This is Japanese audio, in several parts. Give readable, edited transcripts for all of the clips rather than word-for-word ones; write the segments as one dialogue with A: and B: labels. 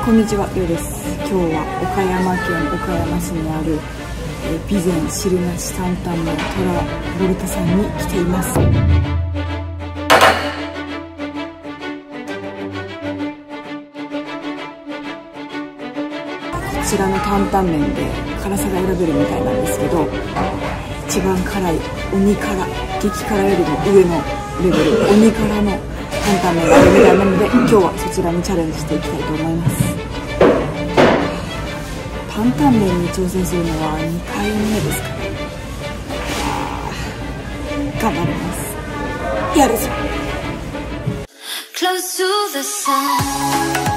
A: こんにちは、りょうです。今日は岡山県岡山市にある備前汁なし担々麺トラボルタさんに来ています。こちらの担々麺で辛さが選べるみたいなんですけど、一番辛い鬼辛、激辛よりも上のレベル鬼辛の担々麺があるみたいなので、今日はそちらにチャレンジしていきたいと思います。担々麺に挑戦するのは2回目ですかね。頑張ります。やるぞ。Close to the sun.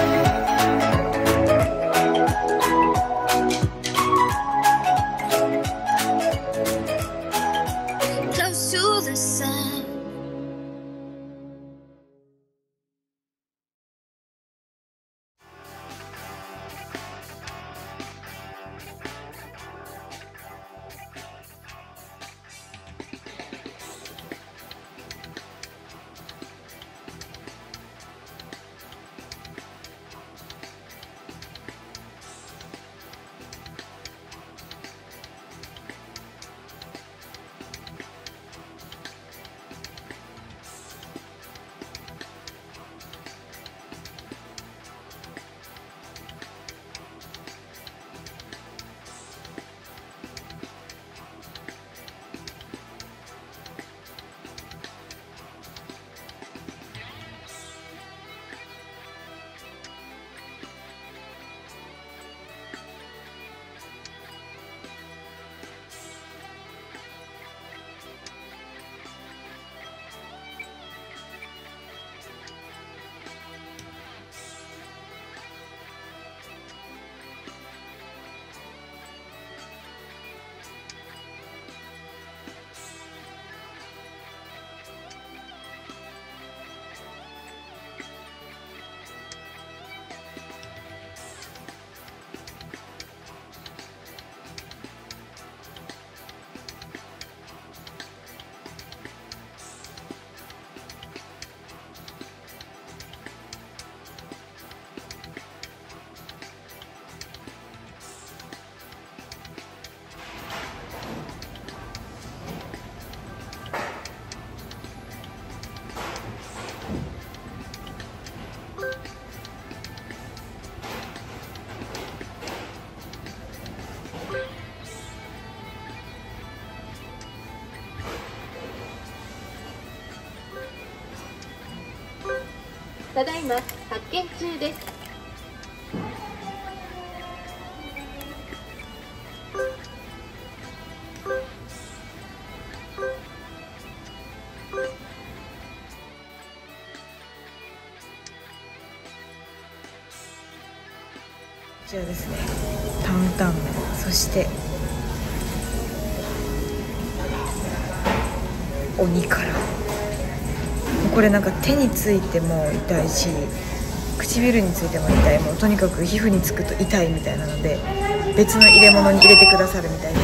B: ただいま発見中です。
A: こちらですね、担々麺、そして鬼辛。これなんか手についても痛いし、唇についても痛い、もうとにかく皮膚につくと痛いみたいなので、別の入れ物に入れてくださるみたいです。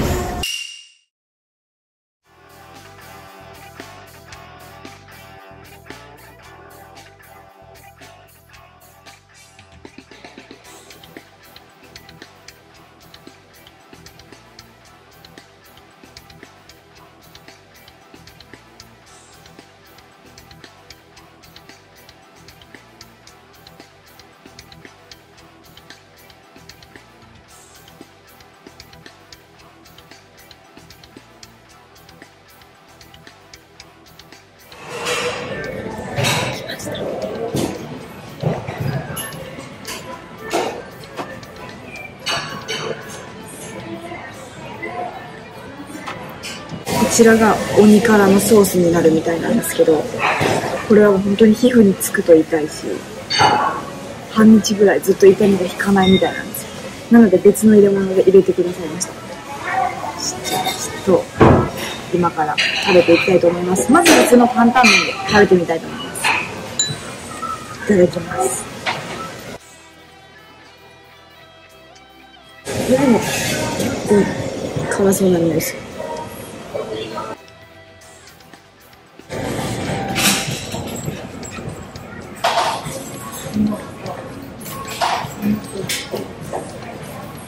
A: こちらが鬼辛のソースになるみたいなんですけど、これは本当に皮膚につくと痛いし、半日ぐらいずっと痛みが引かないみたいなんですよ。なので別の入れ物で入れてくださいました。ちょっと今から食べていきたいと思います。まず別の担々麺で食べてみたいと思います。いただきます。これでも結構辛そうな匂いでする。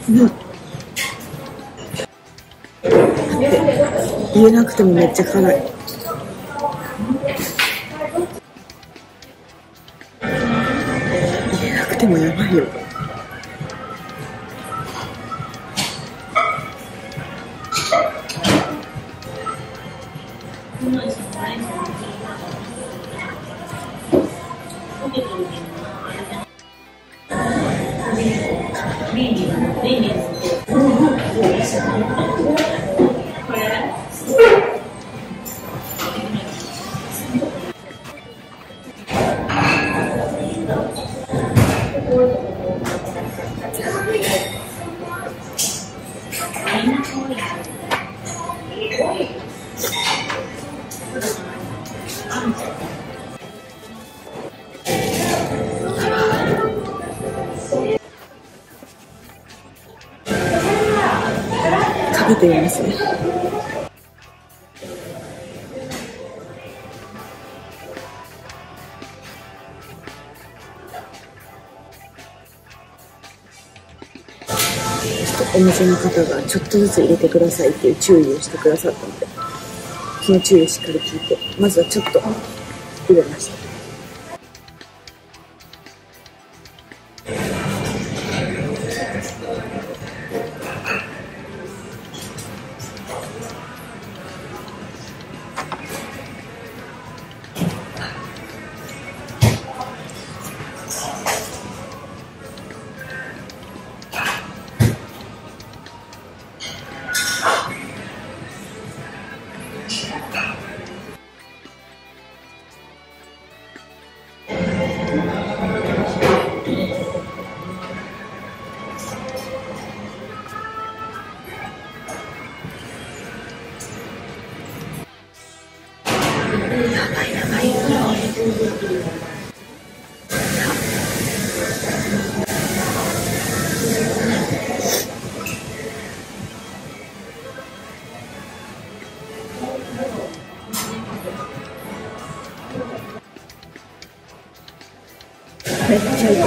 A: 言えなくてもめっちゃ辛い。言えなくてもやばいよ。食べてみますね。お店の方がちょっとずつ入れてくださいっていう注意をしてくださったので、その注意をしっかり聞いて、まずはちょっと入れました。めっちゃ痛い。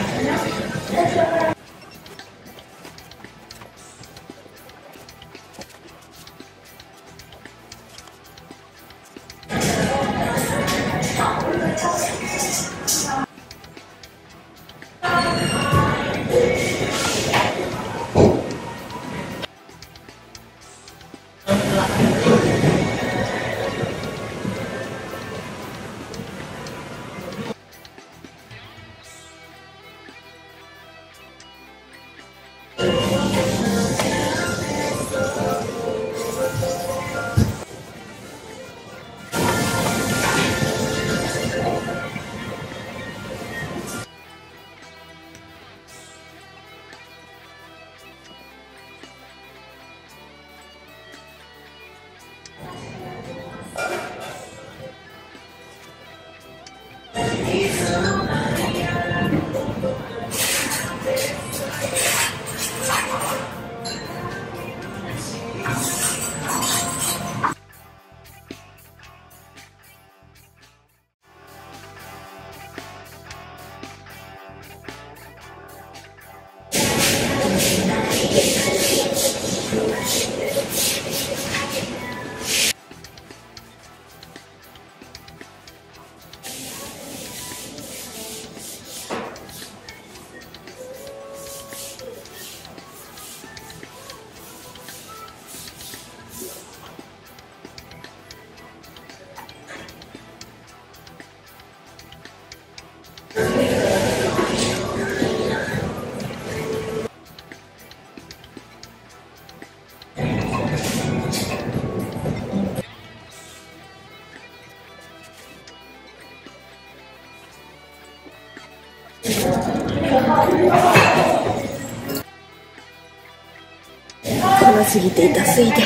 A: 辛すぎて痛すぎて。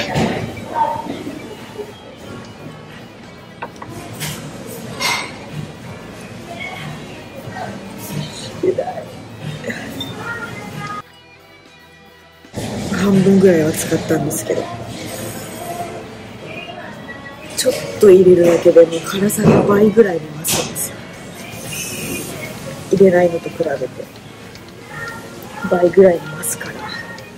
A: 半分ぐらいは使ったんですけど、ちょっと入れるだけでも辛さが倍ぐらいに増すんですよ。入れないのと比べて倍ぐらいに増すから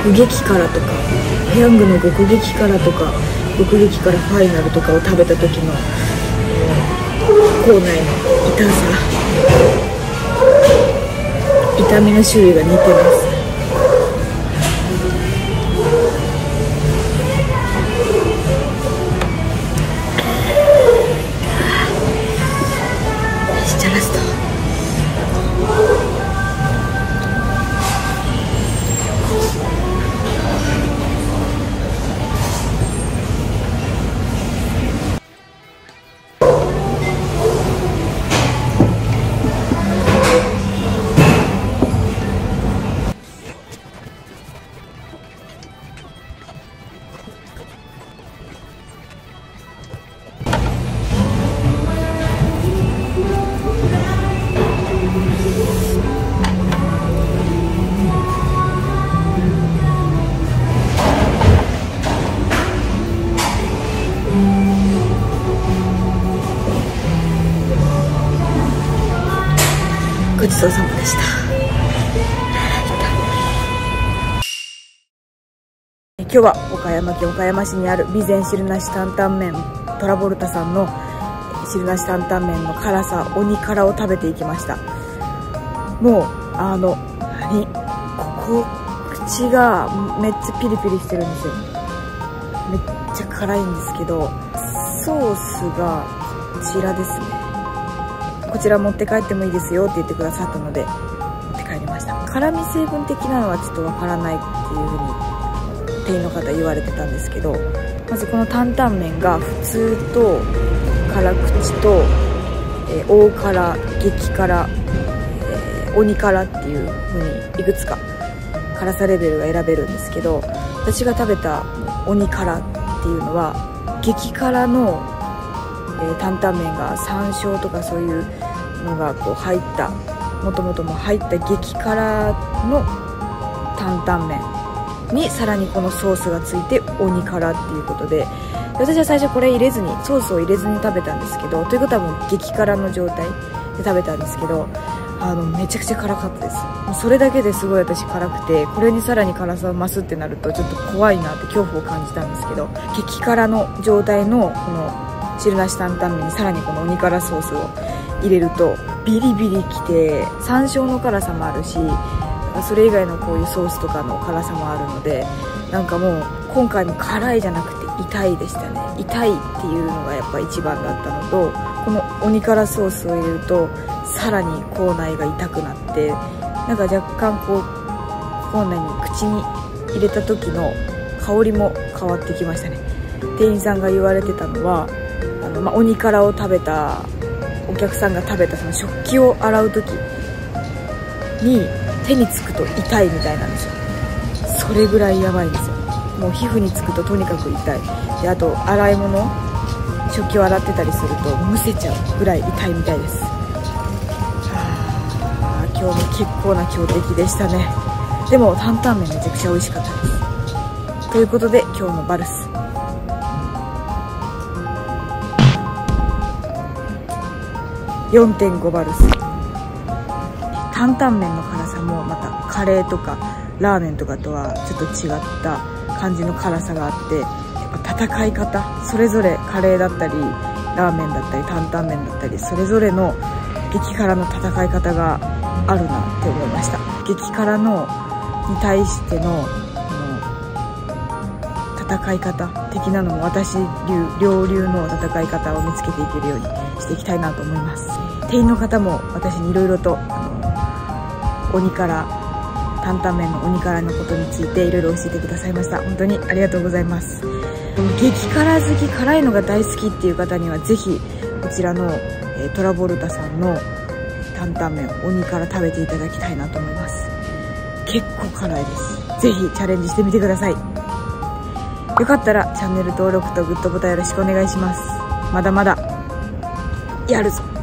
A: 極激辛とかペヤングの極激辛とか極激辛ファイナルとかを食べた時の口内の痛さ、痛みの種類が似てます。ごちそうさまでした。今日は岡山県岡山市にある備前汁なし担々麺トラボルタさんの汁なし担々麺の辛さ鬼辛を食べていきました。もうここ口がめっちゃピリピリしてるんですよ。めっちゃ辛いんですけど、ソースがこちらですね。こちら持って帰ってもいいですよって言ってくださったので持って帰りました。辛味成分的なのはちょっとわからないっていう風に店員の方言われてたんですけど、まずこの担々麺が普通と辛口と、大辛、激辛、鬼辛っていう風にいくつか辛さレベルが選べるんですけど、私が食べた鬼辛っていうのは激辛の担々麺が山椒とかそういうのがこう入ったもともとも入った激辛の担々麺にさらにこのソースがついて鬼辛っていうことで、私は最初これ入れずにソースを入れずに食べたんですけど、ということはもう激辛の状態で食べたんですけど、めちゃくちゃ辛かったです。もうそれだけですごい私辛くて、これにさらに辛さを増すってなるとちょっと怖いなって恐怖を感じたんですけど、激辛の状態のこの汁なし担々麺にさらにこの鬼辛ソースを入れるとビリビリきて、山椒の辛さもあるしそれ以外のこういうソースとかの辛さもあるので、なんかもう今回も辛いじゃなくて痛いでしたね。痛いっていうのがやっぱ一番だったのと、この鬼辛ソースを入れるとさらに口内が痛くなって、なんか若干こう口内に口に入れた時の香りも変わってきましたね。店員さんが言われてたのは鬼辛を食べたお客さんが食べたその食器を洗う時に手につくと痛いみたいなんですよ。それぐらいやばいんですよ。もう皮膚につくととにかく痛いで、あと洗い物食器を洗ってたりするとむせちゃうぐらい痛いみたいです。今日も結構な強敵でしたね。でも担々麺めちゃくちゃ美味しかったです。ということで今日のバルス4.5 バルス。担々麺の辛さもまたカレーとかラーメンとかとはちょっと違った感じの辛さがあって、やっぱ戦い方それぞれカレーだったりラーメンだったり担々麺だったりそれぞれの激辛の戦い方があるなって思いました。激辛のに対しての戦い方的なのも私両流の戦い方を見つけていけるようにしていきたいなと思います。店員の方も私にいろいろと鬼辛担々麺の鬼辛のことについていろいろ教えてくださいました。本当にありがとうございます。激辛好き、辛いのが大好きっていう方にはぜひこちらのトラボルタさんの担々麺鬼辛食べていただきたいなと思います。結構辛いです。ぜひチャレンジしてみてください。よかったらチャンネル登録とグッドボタンよろしくお願いします。まだまだやるぞ。